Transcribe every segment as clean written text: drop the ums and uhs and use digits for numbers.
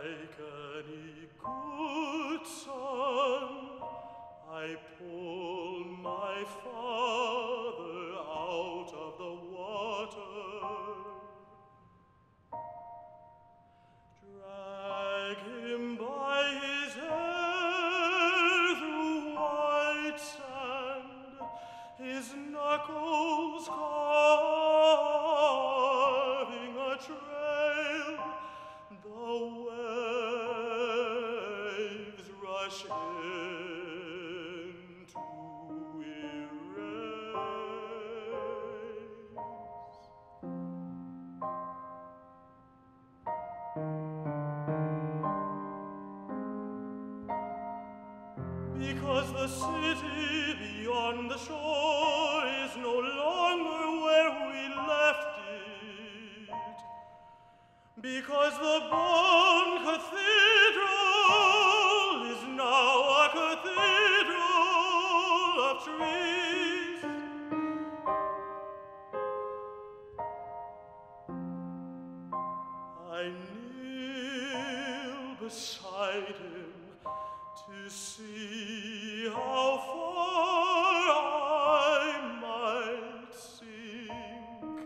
Like any good son, I pull my father out of the water, drag him by his hair through white sand, his knuckles carving a trail. The waves rush in to erase. Because the city beyond the shore is no longer where we left it. Because the bone cathedral is now a cathedral of trees. I kneel beside him to see how far I might sink.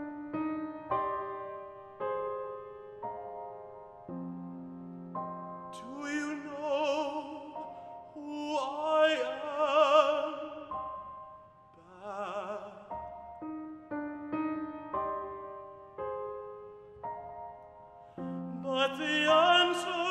Do you know who I am, Bab? But the answer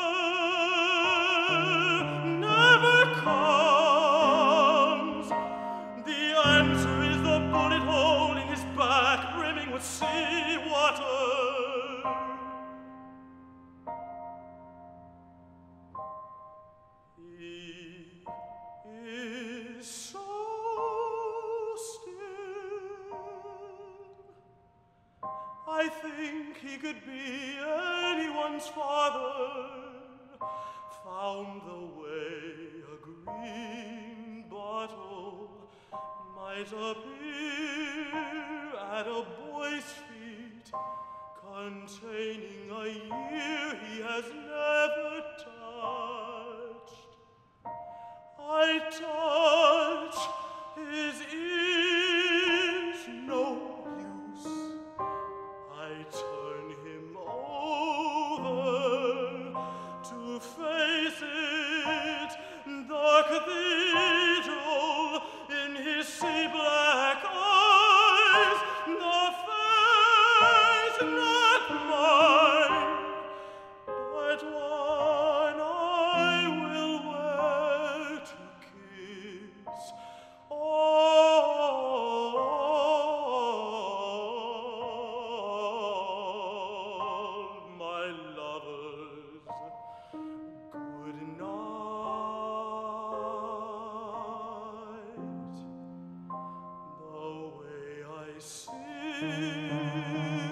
never comes. The answer is the bullet hole in his back, brimming with sea water. He is so still. I think he could be anyone's father. Found the way a green bottle might appear at a boy's feet, containing a year he has never touched. I touch his ears, no use. I turn him over to face it, the cathedral in his sea-black eyes, the face not mine, but one I will wear to kiss all my lovers. Good night. The way I sing